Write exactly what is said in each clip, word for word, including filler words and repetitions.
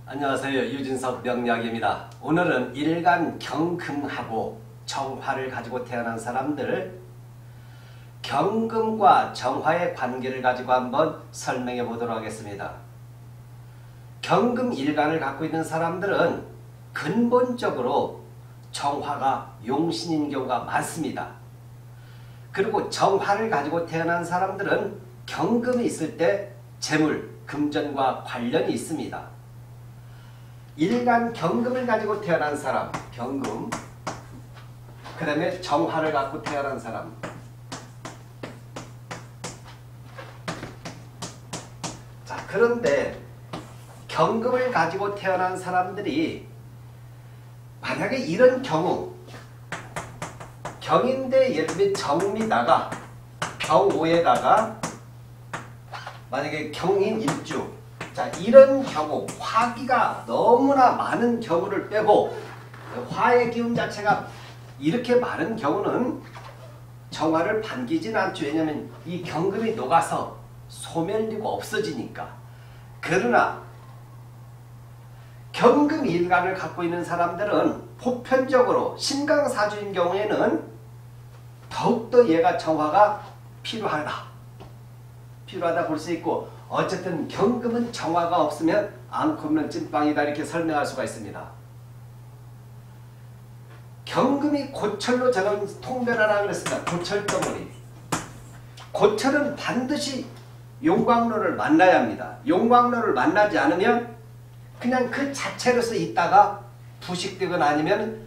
안녕하세요. 유진석 명리학입니다. 오늘은 일간 경금하고 정화를 가지고 태어난 사람들 경금과 정화의 관계를 가지고 한번 설명해 보도록 하겠습니다. 경금 일간을 갖고 있는 사람들은 근본적으로 정화가 용신인 경우가 많습니다. 그리고 정화를 가지고 태어난 사람들은 경금이 있을 때 재물, 금전과 관련이 있습니다. 일간 경금을 가지고 태어난 사람, 경금. 그 다음에 정화를 갖고 태어난 사람. 자, 그런데 경금을 가지고 태어난 사람들이 만약에 이런 경우 경인데 예를 들면 정미다가 병오에다가 만약에 경인 일주, 자, 이런 경우 화기가 너무나 많은 경우를 빼고 화의 기운 자체가 이렇게 많은 경우는 정화를 반기지는 않죠. 왜냐하면 이 경금이 녹아서 소멸되고 없어지니까. 그러나 경금 일간을 갖고 있는 사람들은 보편적으로 신강사주인 경우에는 더욱더 얘가 정화가 필요하다. 필요하다 볼 수 있고, 어쨌든 경금은 정화가 없으면 앙코 없는 찐빵이다 이렇게 설명할 수가 있습니다. 경금이 고철로 저는 통별하라 그랬습니다. 고철덩어리. 고철은 반드시 용광로를 만나야 합니다. 용광로를 만나지 않으면 그냥 그 자체로서 있다가 부식되거나 아니면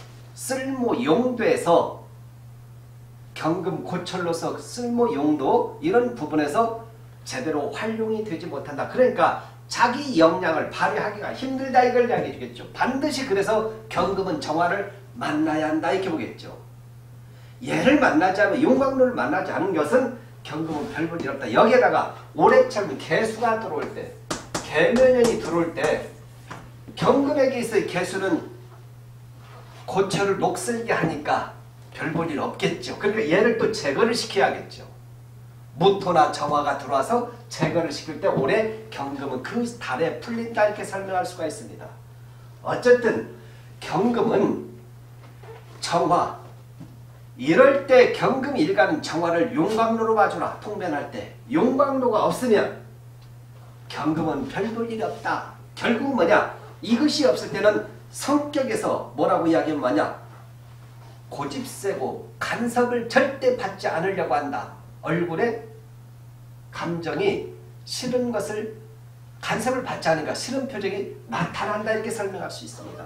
쓸모용도에서 경금 고철로서 쓸모용도 이런 부분에서 제대로 활용이 되지 못한다. 그러니까 자기 역량을 발휘하기가 힘들다 이걸 이야기해 주겠죠. 반드시 그래서 경금은 정화를 만나야 한다 이렇게 보겠죠. 얘를 만나지 않으면 용광로를 만나지 않은 것은 경금은 별 볼 일 없다. 여기에다가 올해처럼 개수가 들어올 때, 개묘년이 들어올 때 경금에게 있어의 개수는 고철을 녹슬게 하니까 별 볼 일 없겠죠. 그러니까 얘를 또 제거를 시켜야겠죠. 무토나 정화가 들어와서 제거를 시킬 때 올해 경금은 그 달에 풀린다 이렇게 설명할 수가 있습니다. 어쨌든 경금은 정화, 이럴 때 경금 일간 정화를 용광로로 봐주라. 통변할 때 용광로가 없으면 경금은 별 볼 일이 없다. 결국 뭐냐, 이것이 없을 때는 성격에서 뭐라고 이야기하면 뭐냐, 고집세고 간섭을 절대 받지 않으려고 한다. 얼굴에 감정이 싫은 것을 간섭을 받지 않으니까 싫은 표정이 나타난다 이렇게 설명할 수 있습니다.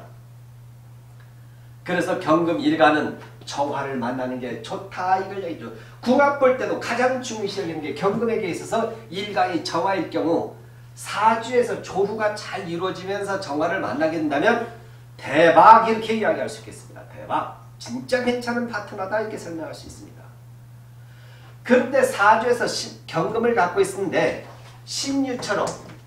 그래서 경금 일간은 정화를 만나는 게 좋다 이걸 얘기죠. 궁합 볼 때도 가장 중요시 여기는 게 경금에게 있어서 일간이 정화일 경우 사주에서 조후가 잘 이루어지면서 정화를 만나게 된다면 대박 이렇게 이야기할 수 있겠습니다. 대박, 진짜 괜찮은 파트너다 이렇게 설명할 수 있습니다. 그런데 사주에서 시, 경금을 갖고 있는데 신유처럼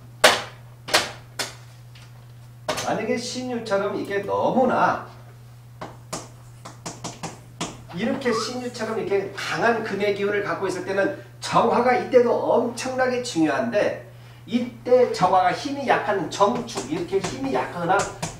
만약에 신유처럼 이게 너무나 이렇게 신유처럼 이렇게 강한 금의 기운을 갖고 있을 때는 정화가 이때도 엄청나게 중요한데, 이때 정화가 힘이 약한 정축, 이렇게 힘이 약하거나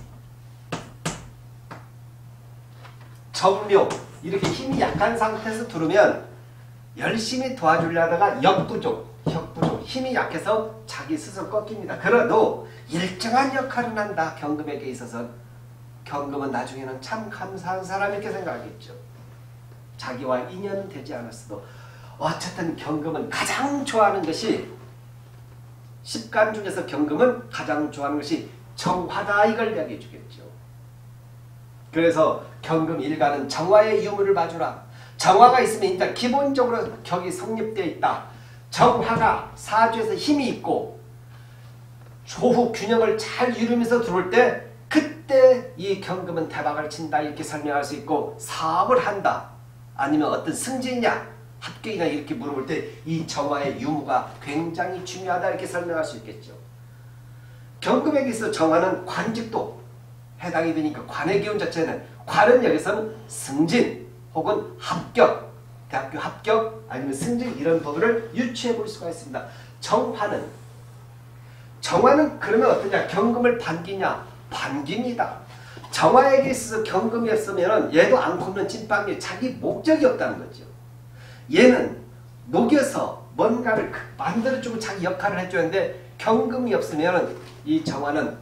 정묘 이렇게 힘이 약한 상태에서 들으면 열심히 도와주려다가 역부족, 혁부족, 힘이 약해서 자기 스스로 꺾입니다. 그래도 일정한 역할을 한다. 경금에게 있어서 경금은 나중에는 참 감사한 사람 이렇게 생각하겠죠. 자기와 인연은 되지 않았어도 어쨌든 경금은 가장 좋아하는 것이, 십간 중에서 경금은 가장 좋아하는 것이 정화다 이걸 이야기해 주겠죠. 그래서 경금 일간은 정화의 유무를 봐주라. 정화가 있으면 일단 기본적으로 격이 성립되어 있다. 정화가 사주에서 힘이 있고 조후 균형을 잘 이루면서 들어올 때 그때 이 경금은 대박을 친다 이렇게 설명할 수 있고, 사업을 한다 아니면 어떤 승진이냐 합격이냐 이렇게 물어볼 때 이 정화의 유무가 굉장히 중요하다 이렇게 설명할 수 있겠죠. 경금에게 있어 정화는 관직도 해당이 되니까 관의 기운 자체는, 관은 여기서는 승진 혹은 합격, 대학교 합격 아니면 승진 이런 부분을 유추해 볼 수가 있습니다. 정화는 정화는 그러면 어떠냐? 경금을 반기냐? 반깁니다. 정화에게 있어서 경금이 없으면 얘도 안 굽는 찐빵이 자기 목적이 없다는 거죠. 얘는 녹여서 뭔가를 만들어주고 자기 역할을 해주는데 경금이 없으면 이 정화는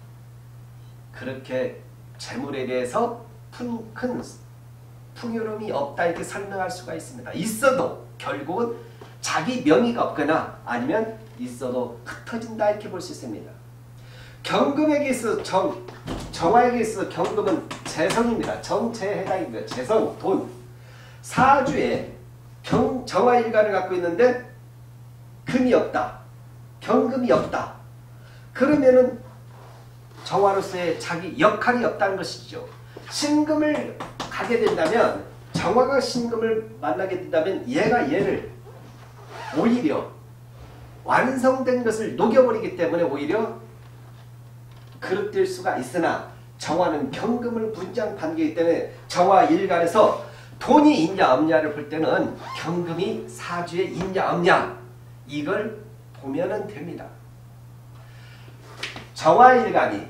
그렇게 재물에 대해서 큰 풍요로움이 없다 이렇게 설명할 수가 있습니다. 있어도 결국은 자기 명의가 없거나 아니면 있어도 흩어진다 이렇게 볼 수 있습니다. 경금에게 있어 정, 정화에게 있어 경금은 재성입니다. 정체에 해당입니다. 재성, 돈. 사주에 경, 정화일간을 갖고 있는데 금이 없다. 경금이 없다. 그러면은 정화로서의 자기 역할이 없다는 것이죠. 신금을 가게 된다면 정화가 신금을 만나게 된다면 얘가 얘를 오히려 완성된 것을 녹여버리기 때문에 오히려 그릇될 수가 있으나 정화는 경금을 분장 반기이기 때문에 정화 일간에서 돈이 있냐 없냐를 볼 때는 경금이 사주에 있냐 없냐 이걸 보면은 됩니다. 정화 일간이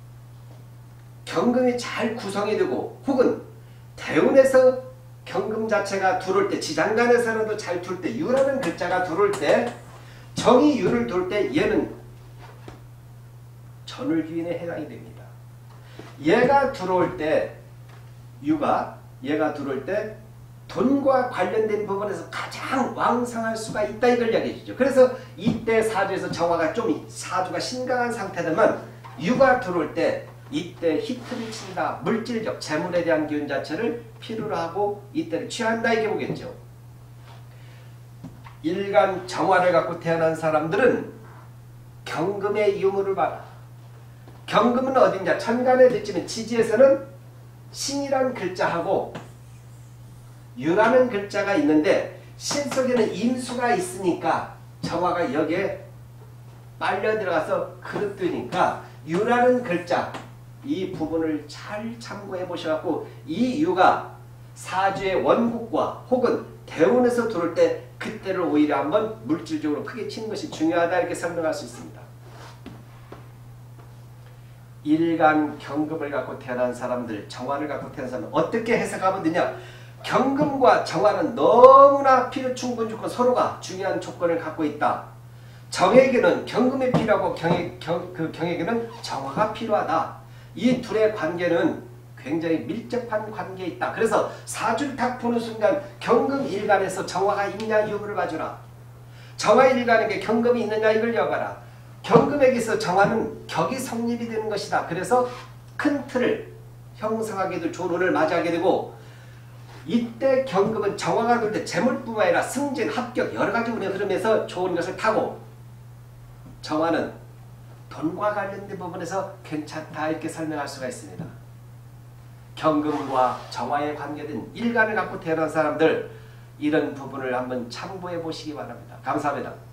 경금이 잘 구성이 되고 혹은 대운에서 경금 자체가 들어올 때 지장간에서라도 잘 들어올 때 유라는 글자가 들어올 때 정이 유를 돌 때 얘는 전월귀인에 해당이 됩니다. 얘가 들어올 때 유가 얘가 들어올 때 돈과 관련된 부분에서 가장 왕성할 수가 있다 이걸 이야기해 주죠. 그래서 이때 사주에서 정화가 좀 사주가 신강한 상태되면 유가 들어올 때 이때 히트를 친다. 물질적 재물에 대한 기운 자체를 필요로 하고 이때를 취한다 이렇게 보겠죠. 일간 정화를 갖고 태어난 사람들은 경금의 유무를 봐라. 경금은 어디냐? 천간에 됐지만 지지에서는 신이란 글자하고 유라는 글자가 있는데 신 속에는 임수가 있으니까 정화가 여기에 빨려 들어가서 그릇되니까 유라는 글자 이 부분을 잘 참고해 보셔갖고 이 유가 사주의 원국과 혹은 대운에서 들어올 때 그때를 오히려 한번 물질적으로 크게 치는 것이 중요하다 이렇게 설명할 수 있습니다. 일간 경금을 갖고 태어난 사람들, 정화를 갖고 태어난 사람은 어떻게 해석하면 되냐? 경금과 정화는 너무나 필요 충분 조건 서로가 중요한 조건을 갖고 있다. 정에게는 경금이 필요하고 경에, 경, 그 경에게는 정화가 필요하다. 이 둘의 관계는 굉장히 밀접한 관계에 있다. 그래서 사주를 딱 보는 순간 경금 일간에서 정화가 있냐 유무를 봐주라. 정화 일간에게 경금이 있느냐 이걸 여봐라. 경금에게서 정화는 격이 성립이 되는 것이다. 그래서 큰 틀을 형성하게도 좋은 운을 맞이하게 되고 이때 경금은 정화가 될 때 재물뿐만 아니라 승진, 합격 여러 가지 운에 흐르면서 좋은 것을 타고 정화는 돈과 관련된 부분에서 괜찮다 이렇게 설명할 수가 있습니다. 경금과 정화에 관계된 일간을 갖고 태어난 사람들 이런 부분을 한번 참고해 보시기 바랍니다. 감사합니다.